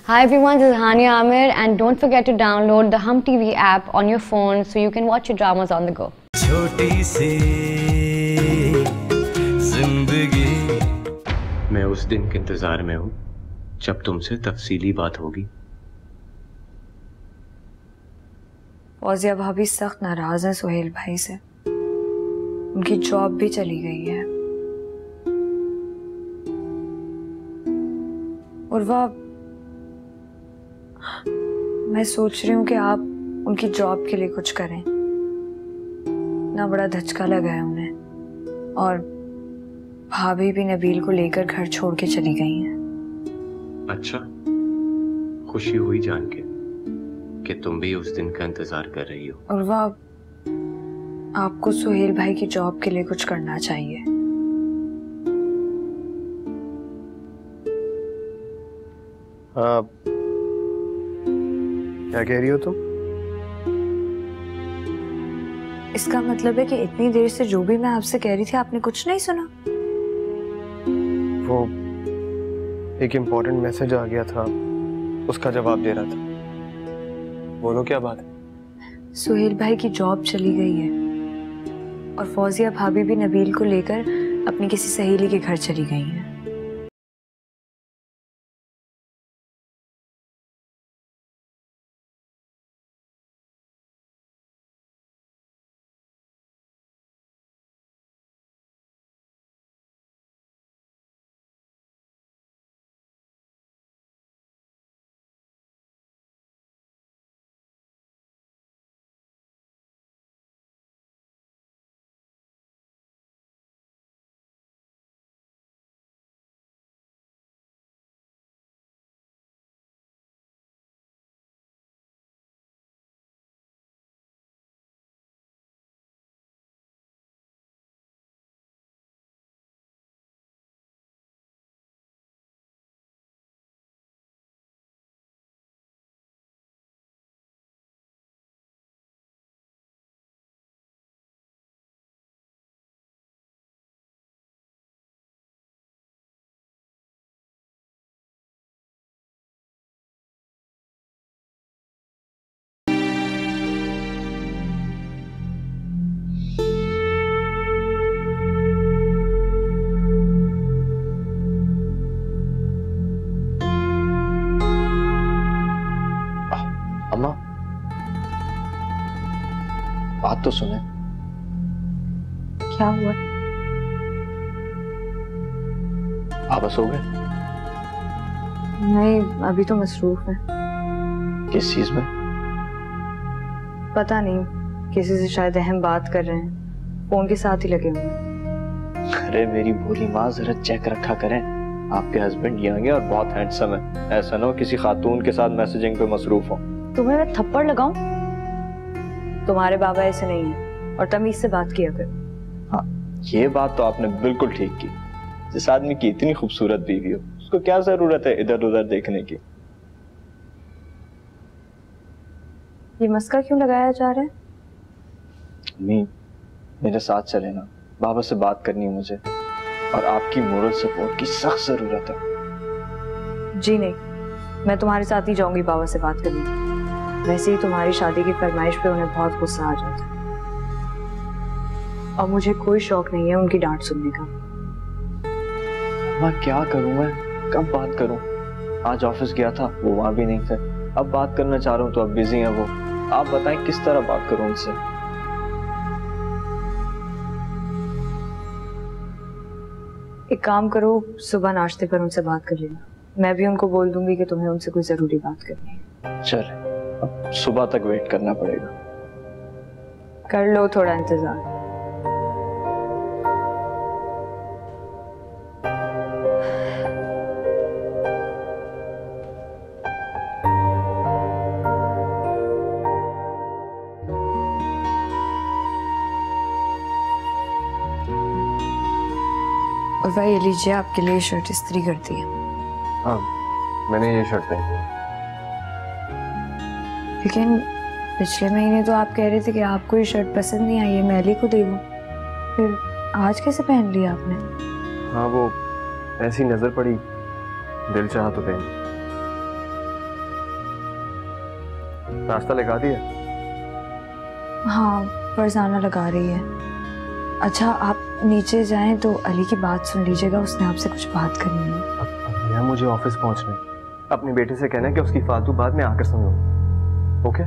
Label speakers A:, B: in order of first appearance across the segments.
A: Hi everyone, this is Hania Amir and don't forget to download the Hum TV app on your phone so you can watch your dramas on the go. छोटी सी जिंदगी।
B: मैं उस दिन के इंतजार में हूँ जब तुमसे तफसीली बात होगी।
C: फौजिया भाभी सख्त नाराज हैं सुहेल भाई से। उनकी जॉब भी चली गई है और वह मैं सोच रही हूँ कि आप उनकी जॉब के लिए कुछ करें ना। बड़ा धचका लगा है उन्हें और भाभी भी नबील को लेकर घर छोड़ के चली गई हैं।
B: अच्छा, खुशी हुई जान के कि तुम भी उस दिन का इंतजार कर रही हो।
C: और वह आपको सुहेल भाई की जॉब के लिए कुछ करना चाहिए।
D: क्या कह रही हो तुम?
C: इसका मतलब है कि इतनी देर से जो भी मैं आपसे कह रही थी आपने कुछ नहीं सुना?
D: वो एक इम्पोर्टेंट मैसेज आ गया था, उसका जवाब दे रहा था। बोलो क्या बात है?
C: सुहेल भाई की जॉब चली गई है और फौजिया भाभी भी नबील को लेकर अपनी किसी सहेली के घर चली गई हैं।
D: अम्मा, बात तो सुने।
C: क्या हुआ?
D: आप सो गए?
C: नहीं, अभी तो मसरूफ है।
D: किस चीज में?
C: पता नहीं, किसी से शायद अहम बात कर रहे हैं, फोन के साथ ही लगे हुए हैं।
D: अरे मेरी भोली माँ, जरा चेक रखा करें। आपके हस्बैंड यंग है और बहुत हैंडसम है, ऐसा ना हो किसी खातून के साथ मैसेजिंग पे मसरूफ हो।
C: तुम्हें मैं थप्पड़ लगाऊं? तुम्हारे बाबा ऐसे नहीं है और तमीज से बात किया कर।
D: हाँ, ये बात तो आपने बिल्कुल ठीक की। जिस आदमी की इतनी खूबसूरत बीवी हो, उसको क्या जरूरत है इधर उधर देखने की।
C: ये मस्का क्यों लगाया जा रहा है?
D: नहीं, मेरे साथ चले ना, बाबा से बात करनी है मुझे और आपकी मोरल सपोर्ट की सख्त जरूरत है।
C: जी नहीं, मैं तुम्हारे साथ ही जाऊंगी बाबा से बात करने। वैसे ही तुम्हारी शादी की फरमाइश पे उन्हें बहुत गुस्सा आ जाता है और मुझे कोई शौक नहीं है उनकी डांट सुनने का।
D: मैं क्या करूं, मैं कब बात करूं? आज ऑफिस गया था, वो वहां भी नहीं थे। अब बात करना चाह रहा हूं तो अब बिजी हैं वो। आप बताएं किस तरह बात करूं उनसे?
C: एक काम करो, सुबह नाश्ते पर उनसे बात कर लेना। मैं भी उनको बोल दूंगी कि तुम्हें उनसे कोई जरूरी बात करनी है।
D: चल, अब सुबह तक वेट करना पड़ेगा।
C: कर लो थोड़ा इंतजार। और भाई, ये लीजिए, आपके लिए शर्ट इस्त्री कर दी है।
D: हाँ, मैंने ये शर्ट पहनी।
C: लेकिन पिछले महीने तो आप कह रहे थे कि आपको ये शर्ट पसंद नहीं आई है, मैं अली को दे दूं। फिर आज कैसे पहन ली आपने?
D: हाँ, वो ऐसी नजर पड़ी, दिल चाहा तो पहन। नाश्ता लगा दिया?
C: हाँ, फरजाना लगा रही है। अच्छा, आप नीचे जाएं तो अली की बात सुन लीजिएगा, उसने आपसे कुछ बात करनी है।
D: अब मुझे ऑफिस पहुंचना है। अपनी बेटी से कहना है कि उसकी फालतू बात में आकर सुन लूँ। ओके?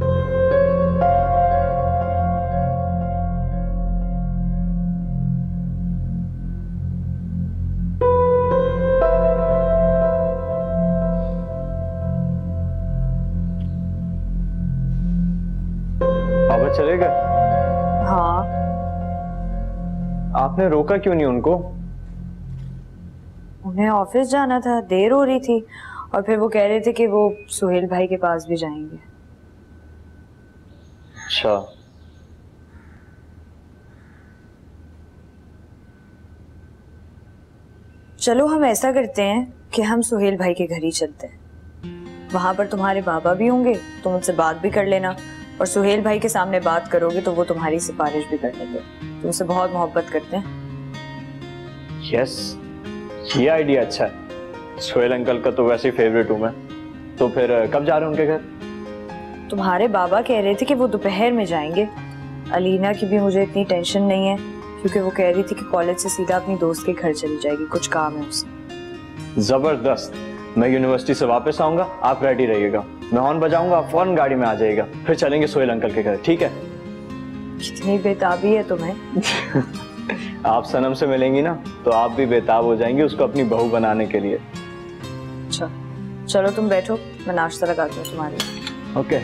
D: अब चले गए?
C: हाँ।
D: आपने रोका क्यों नहीं उनको?
C: उन्हें ऑफिस जाना था, देर हो रही थी, और फिर वो कह रहे थे कि वो सुहेल भाई के पास भी जाएंगे।
D: अच्छा।
C: चलो हम ऐसा करते हैं कि हम सुहेल भाई के घर ही चलते हैं। वहां पर तुम्हारे बाबा भी होंगे, तुम उनसे बात भी कर लेना, और सुहेल भाई के सामने बात करोगे तो वो तुम्हारी सिफारिश भी कर लेंगे। तुमसे बहुत मोहब्बत करते हैं।
D: यस, ये आइडिया अच्छा है। सुहेल अंकल का तो वैसे ही फेवरेट हूं मैं। तो फिर कब जा रहे हैं उनके घर?
C: तुम्हारे बाबा कह रहे थे कि वो दोपहर में जाएंगे। अलीना की भी मुझे इतनी टेंशन नहीं है, क्योंकि वो कह रही थी कि कॉलेज से सीधा अपनी दोस्त के घर चली जाएगी, कुछ काम है उसे।
D: जबरदस्त। मैं यूनिवर्सिटी से वापस आऊंगा, आप रेडी रहिएगा। मैं हॉर्न बजाऊंगा, आप फौरन गाड़ी में आ जाइएगा, फिर चलेंगे सुहेल अंकल के घर। ठीक है?
C: कितनी बेताबी है तुम्हें।
D: आप सनम से मिलेंगी ना तो आप भी बेताब हो जाएंगी उसको अपनी बहू बनाने के लिए।
C: अच्छा, चलो तुम बैठो, मैं नाश्ता लगाती हूँ तुम्हारे लिए।
D: ओके।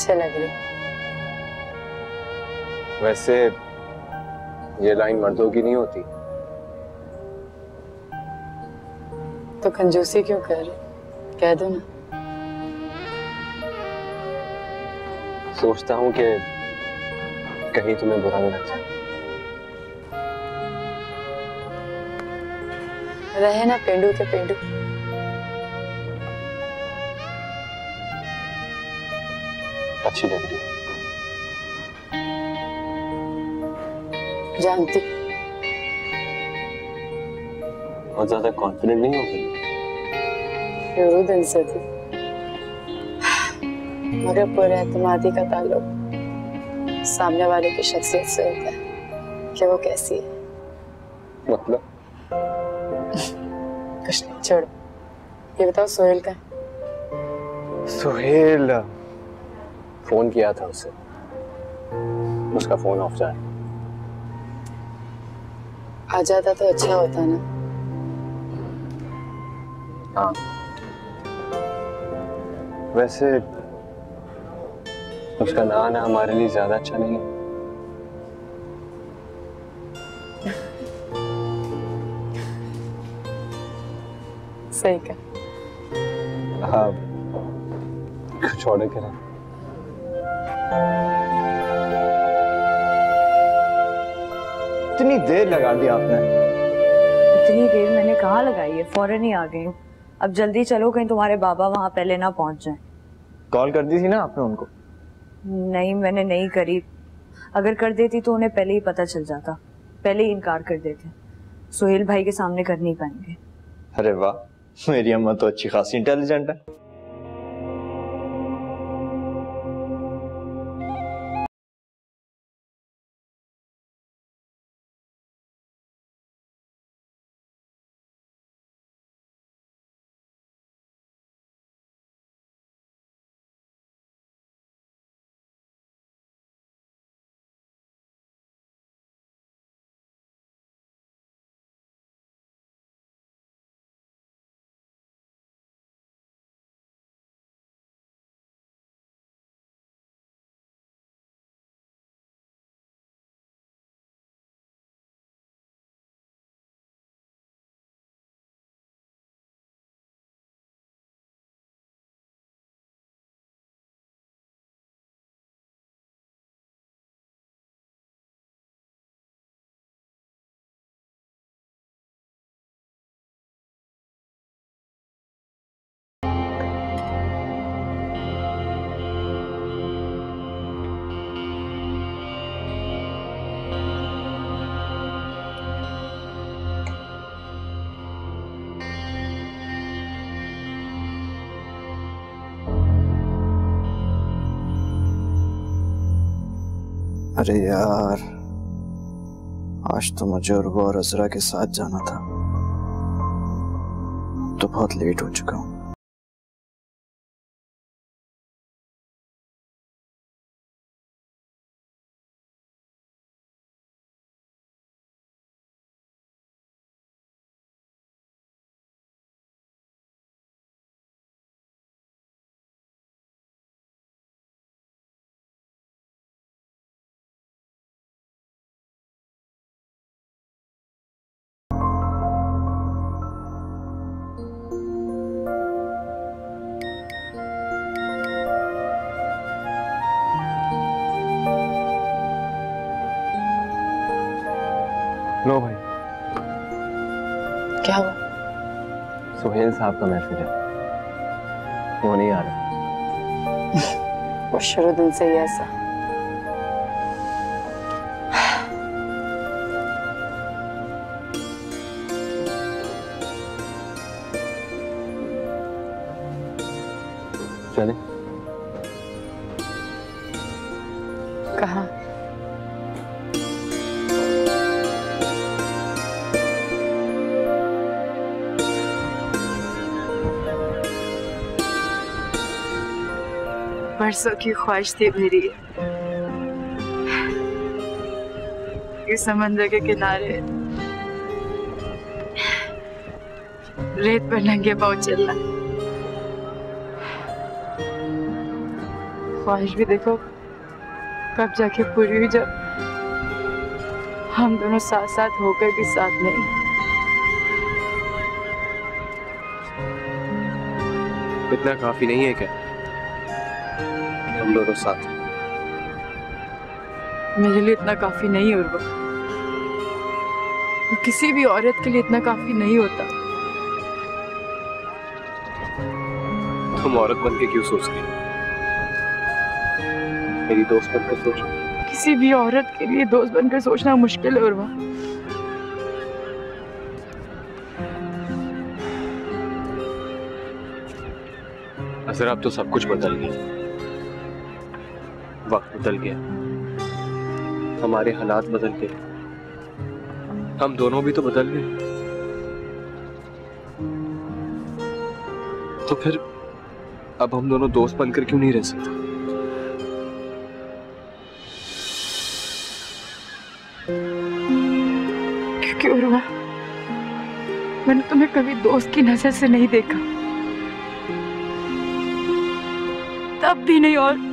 E: अच्छे लग रहे।
B: वैसे ये लाइन मर्दों की नहीं होती।
E: तो कंजूसी क्यों कर रहे? कह दो ना।
B: सोचता हूँ कि कहीं तुम्हें बुरा न लग जाए।
E: रहे ना पेंडू के पेंडू।
B: अच्छी लग रही है।
E: जानती
B: बहुत ज्यादा कॉन्फिडेंट नहीं हो गई।
E: शुरू दिन से थी, मगर पुरएतमादी का ताल्लुक सामने वाले की शख्सियत से होता है कि वो कैसी है।
B: मतलब?
E: कुछ नहीं, छोड़ो। ये बताओ सोहेल का?
B: सोहेल फोन किया था उसे, उसका फोन ऑफ जा रहा है।
E: आ जाता तो अच्छा होता ना।
B: हाँ, वैसे उसका ना आना हमारे लिए ज्यादा अच्छा नहीं है।
E: सही का।
B: हाँ, कुछ ऑर्डर करा।
D: इतनी देर लगा दी आपने।
C: इतनी देर मैंने कहाँ लगाई है, फौरन ही आ गई हूँ। अब जल्दी चलो, कहीं तुम्हारे बाबा वहां पहले ना पहुंच जाएं।
D: कॉल कर दी थी ना आपने उनको?
C: नहीं, मैंने नहीं करी। अगर कर देती तो उन्हें पहले ही पता चल जाता, पहले ही इनकार कर देते। सोहेल भाई के सामने कर नहीं पाएंगे।
D: अरे वाह, मेरी अम्मा तो अच्छी खासी इंटेलिजेंट है। अरे यार, आज तो मुझे और वो और अजरा के साथ जाना था, तो बहुत लेट हो चुका हूँ।
B: लो भाई।
E: क्या हुआ?
B: सोहेल साहब का मैसेज है, वो नहीं आ रहा।
E: वो शुरू दिन से ही ऐसा।
B: चले?
E: कहाँ? बरसों की ख्वाहिश थी मेरी, इस समंदर के किनारे रेत पर नंगे पांव चलना। ख्वाहिश भी देखो कब जाके पूरी हुई, जब हम दोनों साथ साथ होकर भी साथ नहीं।
B: इतना काफी नहीं है क्या हम दोनों साथ?
E: मेरे लिए इतना काफी नहीं है उर्वा, वो किसी भी औरत के लिए इतना काफी नहीं होता।
B: तुम औरत बन के क्यों सोच रही हो? मेरी दोस्त बनकर सोचो।
E: किसी भी औरत के लिए दोस्त बनकर सोचना मुश्किल है उर्वा।
B: असर अब तो सब कुछ बदल गया, वक्त बदल गया, हमारे हालात बदल गए, हम दोनों भी तो बदल गए। तो फिर अब हम दोनों दोस्त बनकर क्यों नहीं रह सकते?
E: क्योंकि उर्वा, मैंने तुम्हें कभी दोस्त की नजर से नहीं देखा, तब भी नहीं और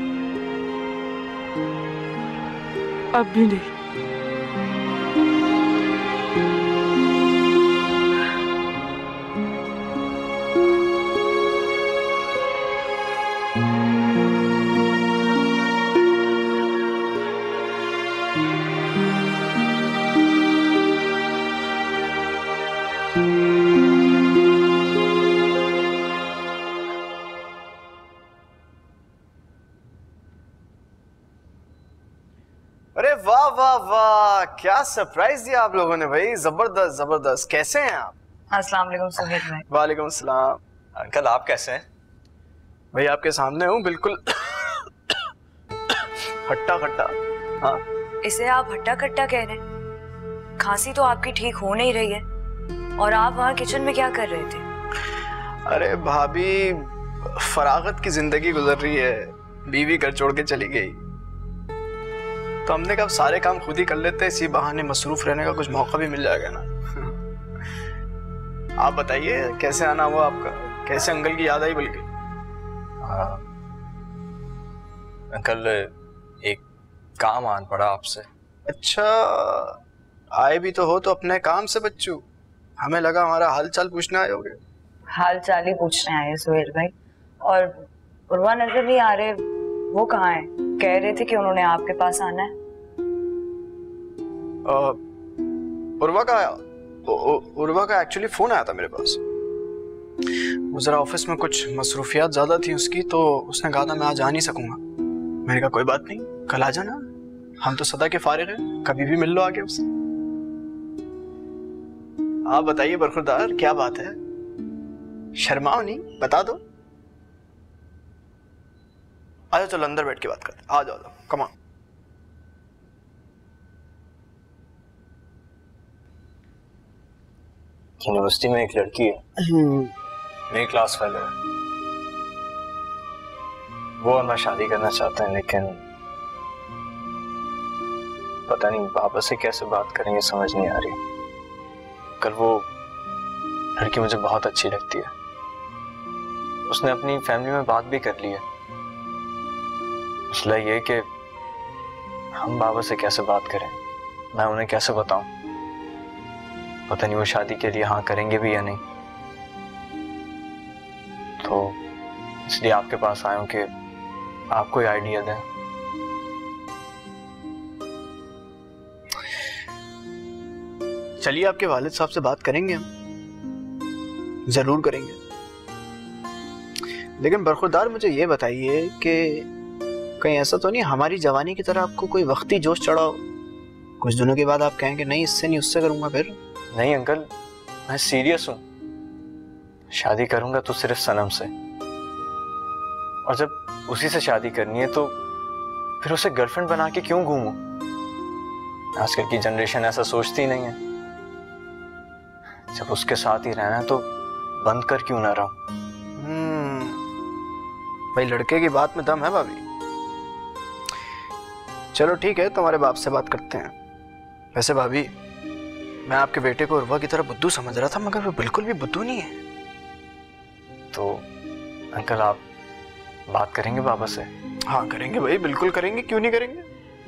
E: अब भी नहीं।
F: अरे वाह वाह वाह, क्या सरप्राइज दिया आप लोगों ने भाई, जबरदस्त जबरदस्त। कैसे हैं आप?
C: अस्सलाम वालेकुम सुहेल भाई।
F: वालेकुम सलाम।
G: अंकल आप कैसे हैं?
F: भाई आपके सामने हूँ, बिल्कुल हट्टा खट्टा। हाँ,
C: इसे आप हट्टा कट्टा कह रहे हैं? खांसी तो आपकी ठीक हो नहीं रही है, और आप वहाँ किचन में क्या कर रहे थे?
F: अरे भाभी, फरागत की जिंदगी गुजर रही है, बीवी घर छोड़ के चली गई, तो हमने कहा सारे काम खुद ही कर लेते, इसी बहाने मसरूफ रहने का कुछ मौका भी मिल जाएगा ना। आप बताइए कैसे आना हुआ आपका, कैसे अंकल की याद आई? बल्कि
G: अंकल एक काम आन पड़ा आपसे।
F: अच्छा, आए भी तो हो तो अपने काम से बच्चू, हमें लगा हमारा हाल चाल पूछने आए होगे।
C: हाल चाल ही पूछने आए सुहेल भाई। और उर्वा नजर नहीं आ रहे, वो कहाँ है? कह रहे थे कि उन्होंने आपके पास आना है।
F: उर्वा का एक्चुअली फोन आया था मेरे पास, वो जरा ऑफिस में कुछ मसरूफियात ज्यादा थी उसकी, तो उसने कहा था मैं आज आ नहीं सकूंगा। मैंने कहा कोई बात नहीं, कल आ जाना, हम तो सदा के फारिग हैं, कभी भी मिल लो आके उससे। आप बताइए बरखुरदार, क्या बात है? शर्माओ नहीं, बता दो। आ जाओ, चलो अंदर बैठ के बात करते, आ जाओ, कम ऑन।
G: यूनिवर्सिटी में एक लड़की है, मेरी क्लास फेलो है, वो और मैं शादी करना चाहते हैं, लेकिन पता नहीं पापा से कैसे बात करेंगे, समझ नहीं आ रही। कल वो लड़की मुझे बहुत अच्छी लगती है, उसने अपनी फैमिली में बात भी कर ली है। मसला ये कि हम बाबा से कैसे बात करें, मैं उन्हें कैसे बताऊं, पता नहीं वो शादी के लिए हाँ करेंगे भी या नहीं। तो इसलिए आपके पास आया हूं कि आप कोई आइडिया दें।
F: चलिए आपके वालिद साहब से बात करेंगे, हम जरूर करेंगे। लेकिन बरखुरदार मुझे ये बताइए कि कहीं ऐसा तो नहीं हमारी जवानी की तरह आपको कोई वक्ती जोश चढ़ा हो, कुछ दिनों के बाद आप कहेंगे नहीं इससे नहीं उससे करूंगा? फिर
G: नहीं अंकल, मैं सीरियस हूं, शादी करूंगा तो सिर्फ सनम से, और जब उसी से शादी करनी है तो फिर उसे गर्लफ्रेंड बना के क्यों घूमूं? आजकल की जनरेशन ऐसा सोचती नहीं है। जब उसके साथ ही रहना है तो बंद कर क्यों ना रहूं?
F: भाई लड़के की बात में दम है भाभी। चलो ठीक है, तुम्हारे बाप से बात करते हैं। वैसे भाभी, मैं आपके बेटे को उर्वा की तरह बुद्धू समझ रहा था, मगर वो बिल्कुल भी बुद्धू नहीं है।
G: तो अंकल आप बात करेंगे बाबा से?
F: हाँ करेंगे भाई, बिल्कुल करेंगे, क्यों नहीं करेंगे।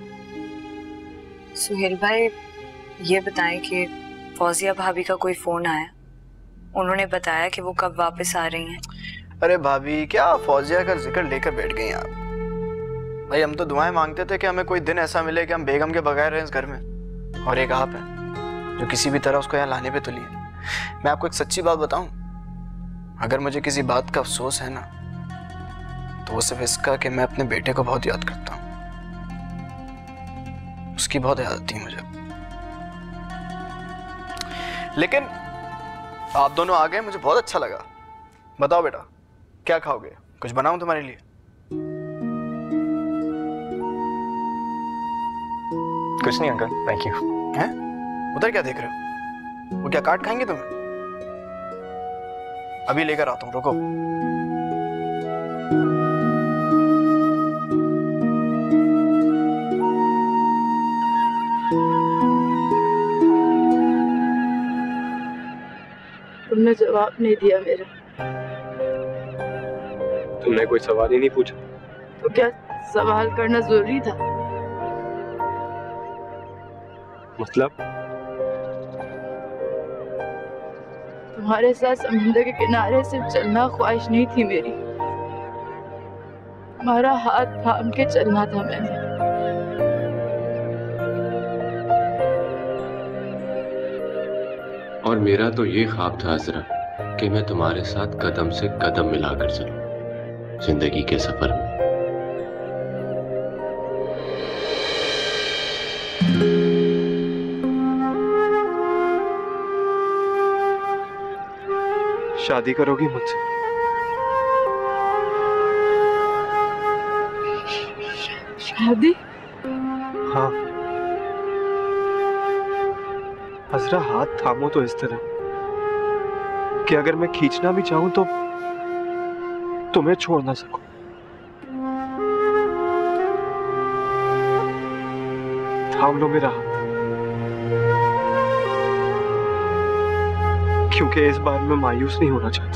C: सुहेल भाई ये बताएं कि फौजिया भाभी का कोई फोन आया? उन्होंने बताया कि वो कब वापस आ रही हैं?
F: अरे भाभी क्या फौजिया का जिक्र लेकर बैठ गई आप। भाई हम तो दुआएं मांगते थे कि हमें कोई दिन ऐसा मिले कि हम बेगम के बगैर रहें इस घर में, और एक आप हैं जो किसी भी तरह उसको यहाँ लाने पे तुली है। मैं आपको एक सच्ची बात बताऊं, अगर मुझे किसी बात का अफसोस है ना तो वो सिर्फ इसका कि मैं अपने बेटे को बहुत याद करता हूँ। उसकी बहुत याद आती है मुझे। लेकिन आप दोनों आ गए, मुझे बहुत अच्छा लगा। बताओ बेटा क्या खाओगे, कुछ बनाऊं तुम्हारे लिए?
G: कुछ नहीं अंकल, थैंक यू।
F: हैं? उधर क्या देख रहे हो? वो क्या काट खाएंगे तुम्हें? अभी लेकर आता हूं, रुको।
E: तुमने जवाब नहीं दिया मेरा।
B: तुमने कोई सवाल ही नहीं पूछा।
E: तो क्या सवाल करना जरूरी था?
B: मतलब?
E: तुम्हारे साथ समुद्र के किनारे सिर्फ चलना ख्वाहिश नहीं थी मेरी, तुम्हारा हाथ थाम के चलना था मैंने।
B: और मेरा तो ये ख्वाब था अज़रा कि मैं तुम्हारे साथ कदम से कदम मिलाकर चलूं जिंदगी के सफर में।
D: शादी करोगी मुझसे?
E: शादी?
D: हाँ। अज़रा हाथ थामो तो इस तरह कि अगर मैं खींचना भी चाहूं तो तुम्हें छोड़ ना सकूं। थाम लो मेरा हाथ, क्योंकि इस बार मैं मायूस नहीं होना चाहता।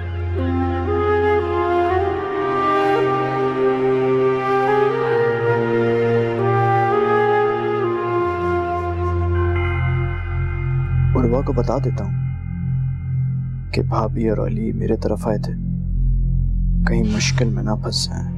F: उर्वा को बता देता हूँ कि भाभी और अली मेरे तरफ आए थे, कहीं मुश्किल में ना फंस जाएं।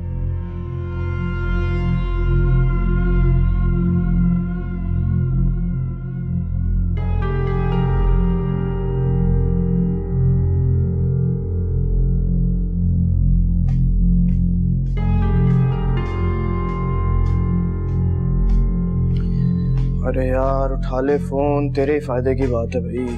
F: अरे यार उठा ले फोन, तेरे ही फायदे की बात है भाई।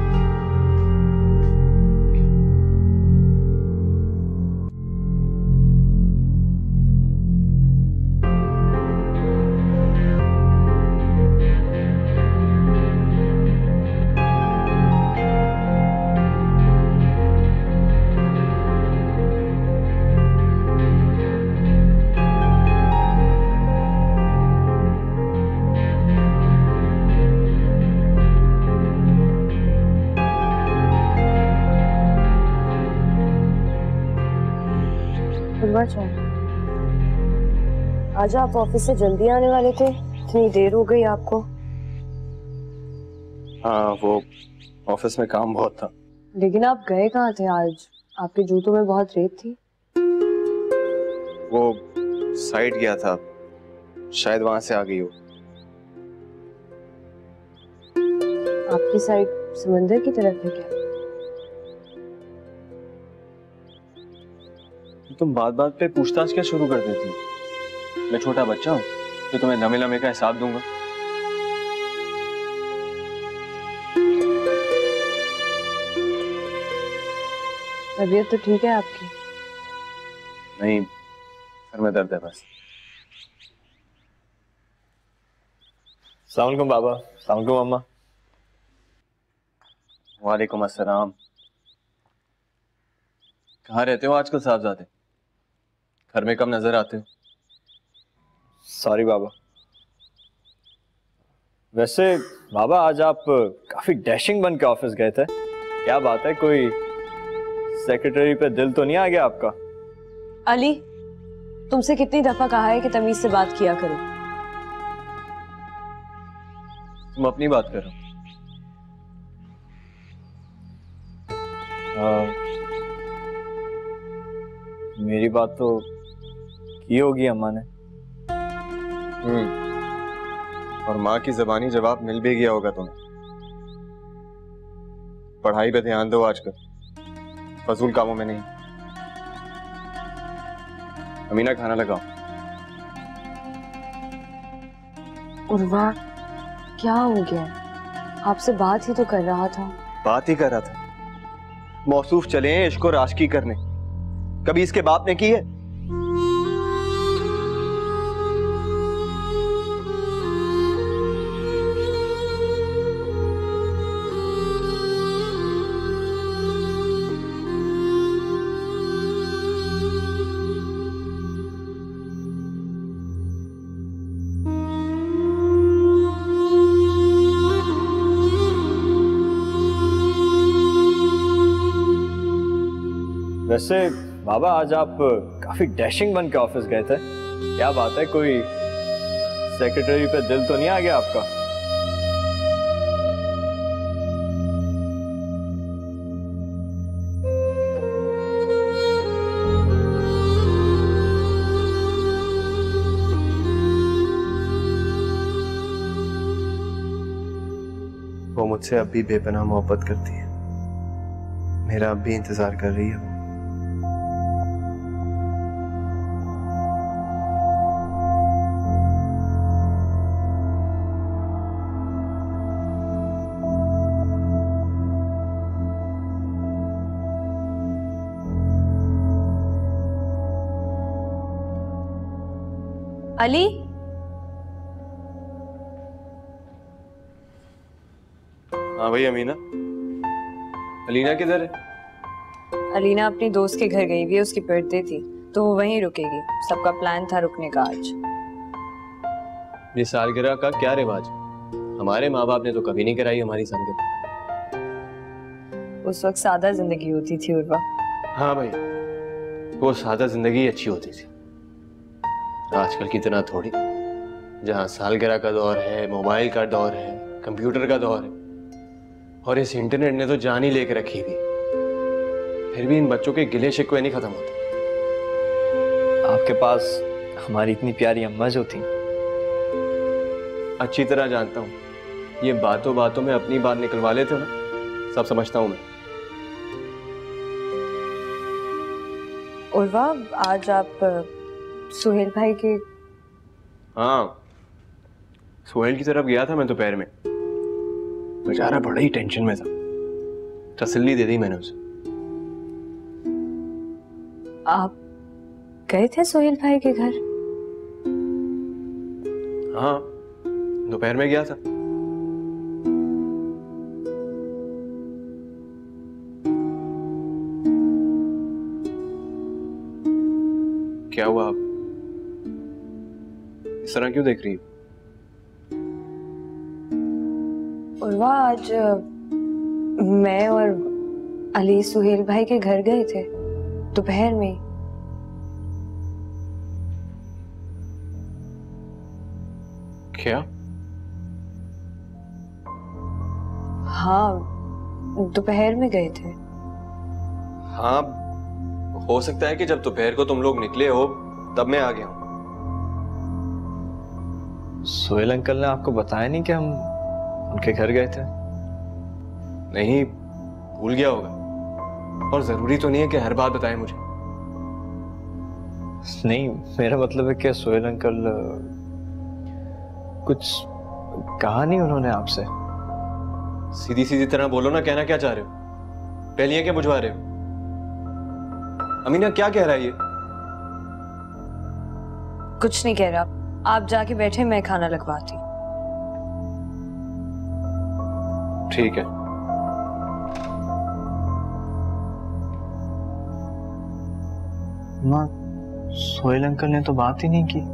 C: आज आप ऑफिस से जल्दी आने वाले थे, इतनी देर हो गई आपको।
G: हाँ वो ऑफिस में काम बहुत था।
C: लेकिन आप गए कहाँ थे आज? आपके जूतों में बहुत रेत थी।
G: वो साइड गया था, शायद वहां से आ गई हो।
C: आपकी साइड समंदर की तरफ है क्या?
D: तुम बात बात पे पूछताछ क्या शुरू कर देती हो? मैं छोटा बच्चा हूँ तो तुम्हें लम्हे लम्हे का हिसाब दूंगा।
C: तबीयत तो ठीक है आपकी?
G: नहीं, सर में दर्द है बस। अस्सलाम वालेकुम बाबा। अस्सलाम वालेकुम अम्मा। वालेकुम अस्सलाम। कहाँ रहते हो आजकल साहबजादे? घर में कब नजर आते हो?
D: सॉरी बाबा। वैसे बाबा आज आप काफी डैशिंग बन के ऑफिस गए थे, क्या बात है? कोई सेक्रेटरी पे दिल तो नहीं आ गया आपका?
C: अली तुमसे कितनी दफा कहा है कि तमीज से बात किया करो।
D: तुम अपनी बात करो। मेरी बात तो की होगी अम्मा ने।
G: और माँ की ज़बानी जवाब मिल भी गया होगा तुम्हें। पढ़ाई पे ध्यान दो आजकल, फजूल कामों में नहीं। अमीना खाना लगाओ।
C: उर्वा क्या हो गया? आपसे बात ही तो कर रहा था।
G: बात ही कर रहा था। मौसूफ चले हैं इश्क और आशिकी करने, कभी इसके बाप ने की है?
D: वैसे बाबा आज आप काफी डैशिंग बन के ऑफिस गए थे, क्या बात है? कोई सेक्रेटरी पे दिल तो नहीं आ गया आपका?
G: वो मुझसे अब भी बेपनाह मोहब्बत करती है, मेरा अब भी इंतजार कर रही है वो।
C: अली,
G: हाँ भाई अमीना। अलीना किधर है?
C: अलीना अपनी दोस्त के घर गई हुई है, उसकी बर्थडे थी तो वो वहीं रुकेगी। सबका प्लान था रुकने का आज।
B: ये सालगिरह का क्या रिवाज? हमारे माँ बाप ने तो कभी नहीं कराई हमारी सालगिरह।
C: उस वक्त सादा जिंदगी होती थी उर्वा।
B: हाँ भाई, वो सादा जिंदगी अच्छी होती थी, आजकल की तरह थोड़ी, जहाँ सालगिरह का दौर है, मोबाइल का दौर है, कंप्यूटर का दौर है, और इस इंटरनेट ने तो जान ही लेके रखी थी। फिर भी इन बच्चों के गिले शिकवे नहीं खत्म होते।
D: आपके पास हमारी इतनी प्यारी अम्मा जो थी।
B: अच्छी तरह जानता हूँ, ये बातों बातों में अपनी बात निकलवा लेते हो ना, सब समझता हूँ मैं।
C: उर्वा, आज आप सुहेल भाई के?
B: हाँ, सुहेल की तरफ गया था मैं दोपहर में, बेचारा बड़ा ही टेंशन में था। तसल्ली दे दी मैंने उसे।
C: आप गए थे सुहेल भाई के घर?
B: हाँ, दोपहर में गया था। क्या हुआ? आप इस तरह क्यों देख रही हो?
C: उर्वा, आज मैं और अली सुहेल भाई के घर गए थे दोपहर में।
B: क्या?
C: हाँ, दोपहर में गए थे।
B: हाँ, हो सकता है कि जब दोपहर को तुम लोग निकले हो तब मैं आ गया हूं।
D: सोहेल अंकल ने आपको बताया नहीं कि हम उनके घर गए थे?
B: नहीं, भूल गया होगा, और जरूरी तो नहीं है कि हर बात बताए मुझे।
D: नहीं, मेरा मतलब है कि सोहेल अंकल कुछ कहा नहीं उन्होंने आपसे?
B: सीधी सीधी तरह बोलो ना, कहना क्या चाह रहे हो? पहलियां क्या बुझवा रहे हो? अमीना क्या कह रहा है ये?
C: कुछ नहीं कह रहा, आप जाके बैठे, मैं खाना लगवाती।
B: ठीक है।
D: माँ, सोहेल अंकल ने तो बात ही नहीं की।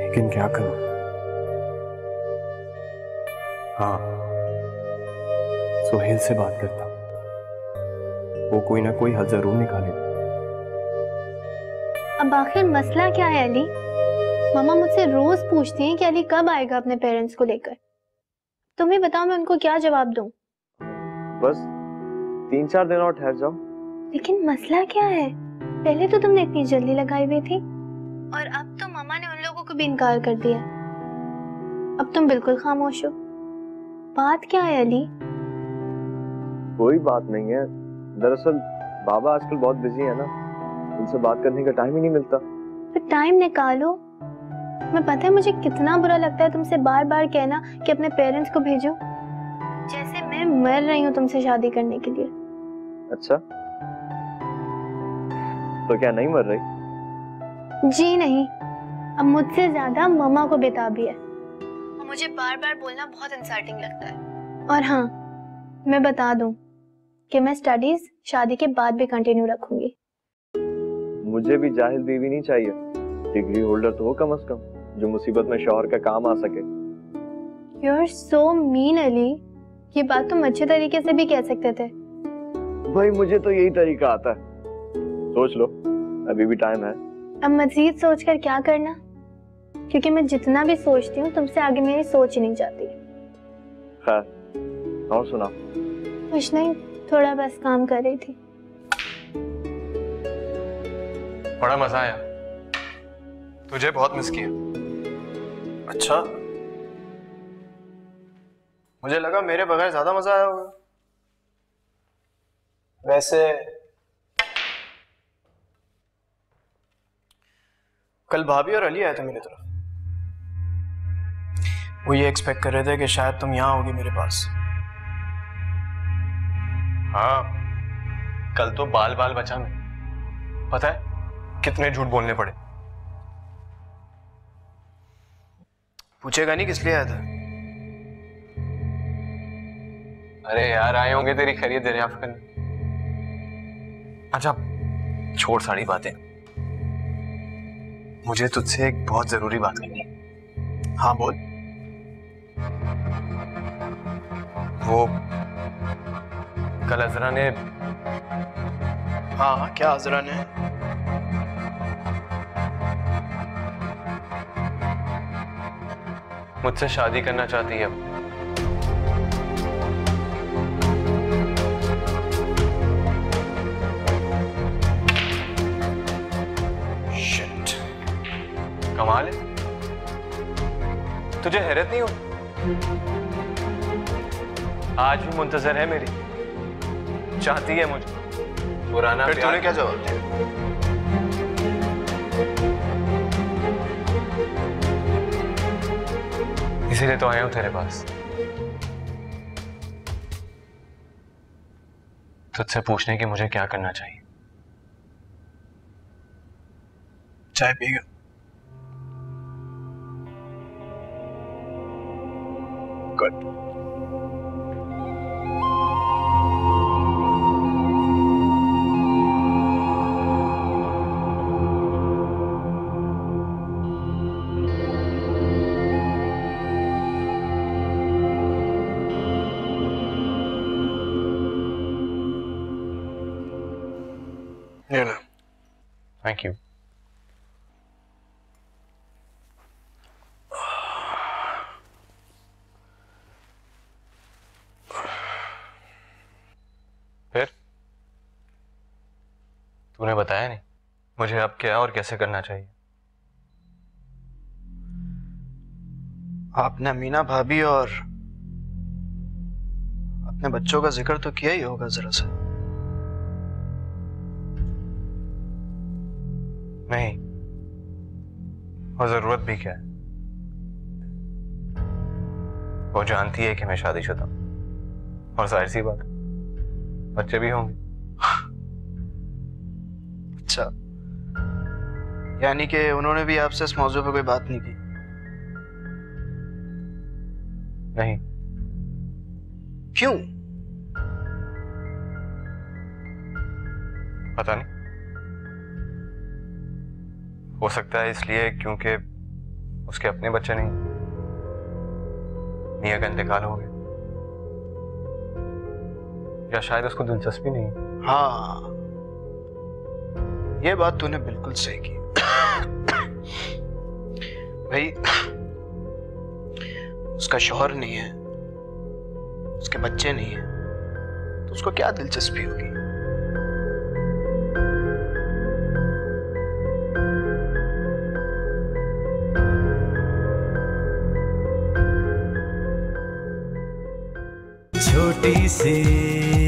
B: लेकिन क्या करूं? हाँ, सोहेल से बात करता हूं, वो कोई ना कोई हल जरूर निकालेगा।
H: अब आखिर मसला क्या है अली? मामा मुझसे रोज पूछती हैं कि अली कब आएगा अपने पेरेंट्स को लेकर। तुम ही बताओ मैं उनको क्या जवाब दूं?
D: बस 3-4 दिन और ठहर जाओ।
H: लेकिन मसला क्या है? पहले तो तुमने इतनी जल्दी लगाई हुई थी और अब तो मामा ने उन लोगों को भी इनकार कर दिया। अब तुम बिल्कुल खामोश हो। बात क्या है अली?
D: कोई बात नहीं है, दरअसल बाबा आजकल बहुत बिजी है ना, उनसे बात करने का टाइम ही नहीं मिलता।
H: तो टाइम निकालो। मैं पता है मुझे कितना बुरा लगता है तुमसे बार बार कहना कि अपने पेरेंट्स को भेजो, जैसे मैं मर रही हूँ तुमसे शादी करने के लिए।
D: अच्छा, तो क्या नहीं मर रही?
H: जी नहीं, अब मुझसे ज्यादा मम्मा को बेताबी है और मुझे बार बार बोलना बहुत इंसल्टिंग लगता है। और हाँ, मैं बता दूं कि मैं स्टडीज शादी के बाद भी कंटिन्यू रखूंगी।
D: मुझे भी जाहिल बीवी नहीं चाहिए, डिग्री होल्डर तो हो कम से कम, जो मुसीबत में शौहर का काम आ सके।
H: You're so mean अली, ये बात तुम अच्छे तरीके से भी कह सकते थे।
D: भाई मुझे तो यही तरीका आता है, सोच लो, अभी भी टाइम है।
H: अब मजीद सोचकर क्या करना, क्योंकि मैं जितना भी सोचती हूँ तुमसे आगे मेरी सोच ही नहीं जाती।
D: खैर, और सुना?
H: कुछ नहीं, थोड़ा बस काम कर रही थी।
B: बड़ा मजा आया।
F: तुझे बहुत मिस किया। अच्छा, मुझे लगा मेरे बगैर ज्यादा मजा आया होगा। वैसे कल भाभी और अली आए थे मेरी तरफ। वो ये एक्सपेक्ट कर रहे थे कि शायद तुम यहां होगी मेरे पास।
B: हाँ, कल तो बाल बाल बचा मैं। पता है कितने झूठ बोलने पड़े।
F: पूछेगा नहीं किस लिए आया था?
B: अरे यार, आए होंगे तेरी खैरियत दरियाफ्त करने। अच्छा छोड़ सारी बातें, मुझे तुझसे एक बहुत जरूरी बात करनी है।
F: हाँ बोल।
B: वो कल अजरा ने।
F: हाँ, क्या अजरा ने?
B: मुझसे शादी करना चाहती है।
F: शिट,
B: कमाल है, तुझे हैरत नहीं हुई? आज भी मुंतजर है मेरी, चाहती है मुझे। पुराना
F: फिर तूने क्या जवाब दिया?
B: इसीलिए तो आया हूं तेरे पास, तुझसे पूछने की मुझे क्या करना चाहिए।
F: चाय पिएगा? गुड।
B: Thank you. फिर तूने बताया नहीं मुझे अब क्या और कैसे करना चाहिए।
F: आपने मीना भाभी और अपने बच्चों का जिक्र तो किया ही होगा जरा सा।
B: नहीं, और जरूरत भी क्या है, वो जानती है कि मैं शादीशुदा हूं, और जाहिर सी बात है बच्चे भी होंगे।
F: अच्छा, यानी कि उन्होंने भी आपसे इस मौजू पे कोई बात नहीं की?
B: नहीं।
F: क्यों?
B: पता नहीं, हो सकता है इसलिए क्योंकि
G: उसके अपने बच्चे नहीं, मियां का इंतकाल हो गया, या शायद उसको दिलचस्पी नहीं।
F: हाँ, ये बात तूने बिल्कुल सही की। भाई उसका शौहर नहीं है, उसके बच्चे नहीं है, तो उसको क्या दिलचस्पी होगी?
I: छोटी सी